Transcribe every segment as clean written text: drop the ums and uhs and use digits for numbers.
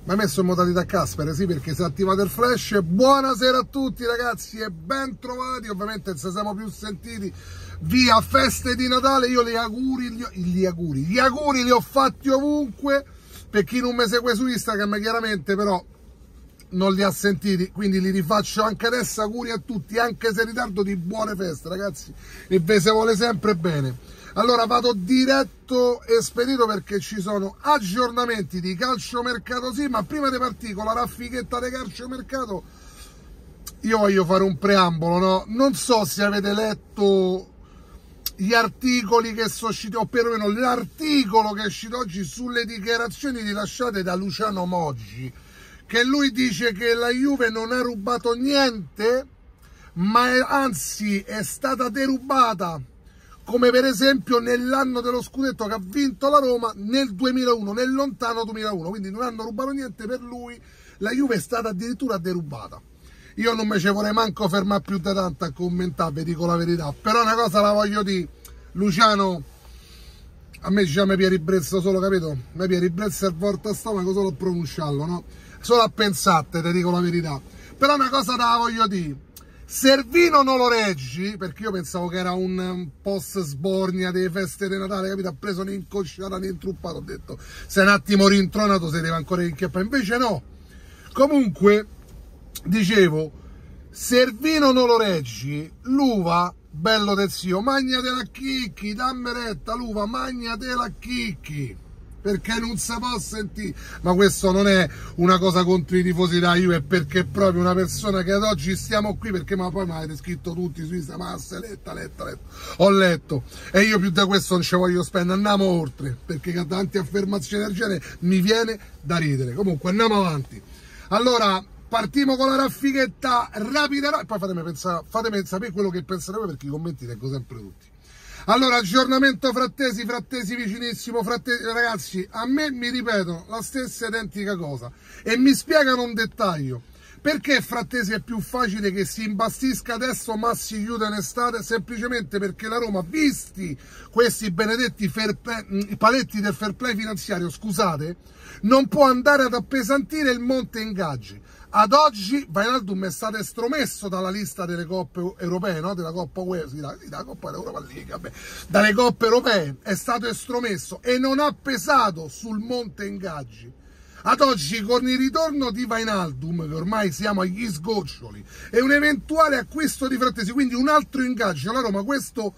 Mi hai messo in modalità Casper, sì, perché si è attivato il flash. Buonasera a tutti ragazzi e ben trovati. Ovviamente se siamo più sentiti via feste di Natale. Io gli auguri li ho fatti ovunque. Per chi non mi segue su Instagram chiaramente però non li ha sentiti, quindi li rifaccio anche adesso. Auguri a tutti, anche se in ritardo, di buone feste ragazzi, e ve se vuole sempre bene. Allora vado diretto e spedito perché ci sono aggiornamenti di calciomercato, sì, ma prima di partire con la raffichetta di calciomercato io voglio fare un preambolo, no? Non so se avete letto gli articoli che sono usciti, o perlomeno l'articolo che è uscito oggi sulle dichiarazioni rilasciate da Luciano Moggi, che lui dice che la Juve non ha rubato niente, ma anzi è stata derubata, come per esempio nell'anno dello scudetto che ha vinto la Roma nel 2001, nel lontano 2001, quindi non hanno rubato niente per lui, la Juve è stata addirittura derubata. Io non mi ci vorrei manco fermare più da tanto a commentare, vi dico la verità, però una cosa la voglio dire, Luciano, a me diciamo mi ribrezzo solo, capito? Mi ribrezzo il volta stomaco solo a pronunciarlo, no? Solo a pensate, ti dico la verità. Però una cosa te la voglio dire, Servino non lo reggi, perché io pensavo che era un post sbornia delle feste di Natale, capito? Ha preso un'incosciata, un'intruppato, ho detto, se un attimo rintronato si deve ancora inchiappare, invece no. Comunque, dicevo, Servino non lo reggi, l'uva, bello del zio, magnatela chicchi, dammi retta, l'uva, magnatela chicchi, perché non si può sentire. Ma questo non è una cosa contro i tifosi da Juve, perché è proprio una persona che ad oggi stiamo qui, perché ma poi mi avete scritto tutti su Instagram, letta, ho letto, e io più da questo non ci voglio spendere, andiamo oltre, perché con tante affermazioni del genere mi viene da ridere. Comunque andiamo avanti. Allora, partiamo con la raffichetta rapida, poi fatemi sapere quello che pensate voi, perché i commenti leggo sempre tutti. Allora, aggiornamento Frattesi vicinissimo, Frattesi, ragazzi, a me mi ripetono la stessa identica cosa e mi spiegano un dettaglio. Perché Frattesi è più facile che si imbastisca adesso ma si chiude in estate? Semplicemente perché la Roma, visti questi benedetti paletti del fair play finanziario, scusate, non può andare ad appesantire il monte ingaggi. Ad oggi Wijnaldum è stato estromesso dalla lista delle coppe europee, no? Della Coppa UE, sì, dalla Coppa dell'Europa League, vabbè. Dalle coppe europee è stato estromesso e non ha pesato sul monte ingaggi. Ad oggi, con il ritorno di Wijnaldum, che ormai siamo agli sgoccioli, e un eventuale acquisto di Frattesi, quindi un altro ingaggio alla Roma, questo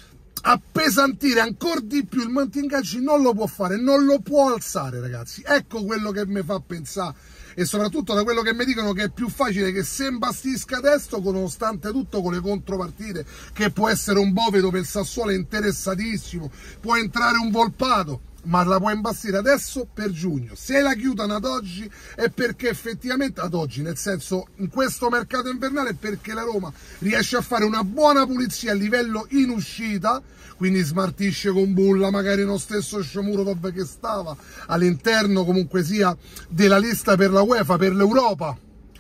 appesantire ancora di più il monte ingaggi non lo può fare, non lo può alzare, ragazzi. Ecco quello che mi fa pensare. E soprattutto da quello che mi dicono che è più facile che se imbastisca adesso, nonostante tutto, con le contropartite, che può essere un Bovedo per il Sassuolo interessatissimo, può entrare un Volpato, ma la può imbastire adesso per giugno. Se la chiudono ad oggi è perché effettivamente, ad oggi nel senso in questo mercato invernale, è perché la Roma riesce a fare una buona pulizia a livello in uscita, quindi smartisce con Bulla magari lo stesso Shomurodov che stava all'interno comunque sia della lista per la UEFA, per l'Europa,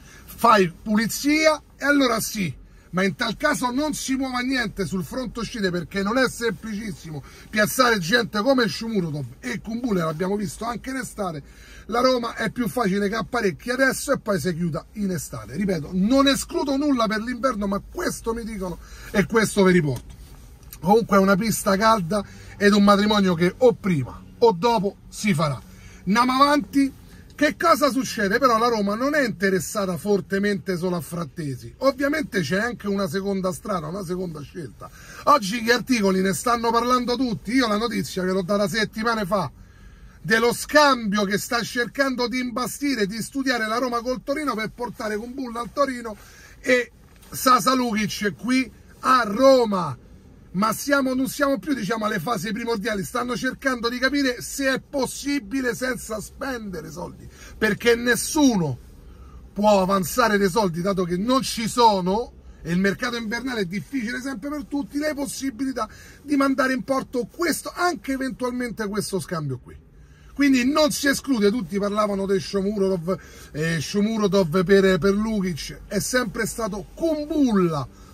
fai pulizia e allora sì. Ma in tal caso non si muova niente sul fronte uscite, perché non è semplicissimo piazzare gente come Shomurodov e Kumbulla, l'abbiamo visto anche in estate. La Roma è più facile che apparecchi adesso e poi si chiuda in estate. Ripeto, non escludo nulla per l'inverno, ma questo mi dicono e questo vi riporto. Comunque è una pista calda ed un matrimonio che o prima o dopo si farà. Andiamo avanti. Che cosa succede? Però la Roma non è interessata fortemente solo a Frattesi, ovviamente c'è anche una seconda strada, una seconda scelta. Oggi gli articoli ne stanno parlando tutti, io la notizia ve l'ho data settimane fa, dello scambio che sta cercando di imbastire, di studiare la Roma col Torino per portare Kumbulla al Torino e Sasa Lukic qui a Roma. Ma non siamo più, diciamo, alle fasi primordiali, stanno cercando di capire se è possibile senza spendere soldi, perché nessuno può avanzare dei soldi, dato che non ci sono, e il mercato invernale è difficile sempre per tutti, le possibilità di mandare in porto questo, anche eventualmente questo scambio qui. Quindi non si esclude, tutti parlavano di Shomurodov per Lukic, è sempre stato Kumbulla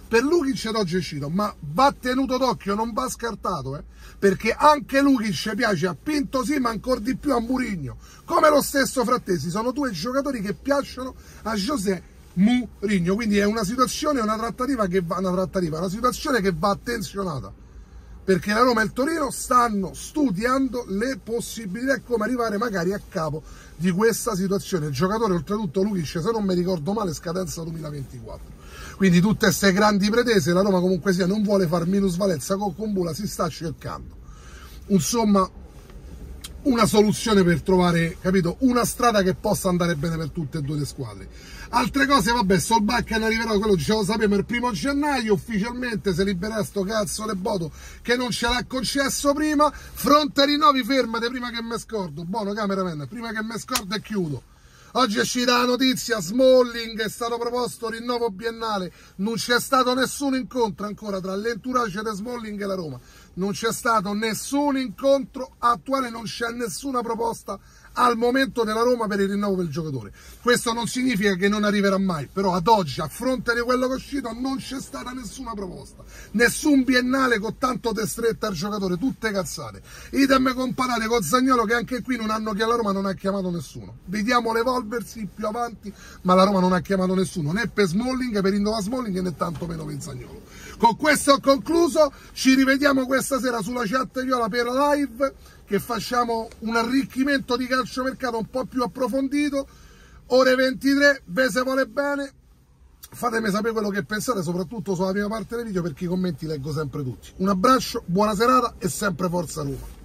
per Lukic ed oggi è uscito, ma va tenuto d'occhio, non va scartato, perché anche Lukic piace a Pinto, sì, ma ancora di più a Mourinho, come lo stesso Frattesi. Sono due giocatori che piacciono a José Mourinho, quindi è una situazione, una situazione che va attenzionata, perché la Roma e il Torino stanno studiando le possibilità e come arrivare magari a capo di questa situazione. Il giocatore, oltretutto Lukic, se non mi ricordo male, scadenza 2024. Quindi tutte queste grandi pretese, la Roma comunque sia non vuole far minusvalenza con Kumbula, si sta cercando, insomma, una soluzione per trovare, capito, una strada che possa andare bene per tutte e due le squadre. Altre cose, vabbè, Solbakken arriverà, quello dicevo, sappiamo, il 1° gennaio, ufficialmente si libera sto cazzo le Boto che non ce l'ha concesso prima. Fronte rinnovi, fermate prima che mi scordo, buono cameraman, prima che mi scordo e chiudo. Oggi è uscita la notizia, Smalling è stato proposto rinnovo biennale, non c'è stato nessun incontro ancora tra l'entourage di Smalling e la Roma, non c'è stato nessun incontro attuale, non c'è nessuna proposta al momento della Roma per il rinnovo del giocatore. Questo non significa che non arriverà mai, però ad oggi, a fronte di quello che è uscito, non c'è stata nessuna proposta, nessun biennale con tanto te stretta al giocatore, tutte cazzate. Idem comparate con Zaniolo, che anche qui non hanno, che la Roma non ha chiamato nessuno. Vediamo l'evolversi più avanti, ma la Roma non ha chiamato nessuno, né per Smalling, per rinnovare Smalling, né tanto meno per Zaniolo. Con questo ho concluso, ci rivediamo questa sera sulla chat viola per la live, che facciamo un arricchimento di calciomercato un po' più approfondito, ore 23, ve se vuole bene, fatemi sapere quello che pensate, soprattutto sulla prima parte del video, perché i commenti leggo sempre tutti. Un abbraccio, buona serata e sempre forza Roma.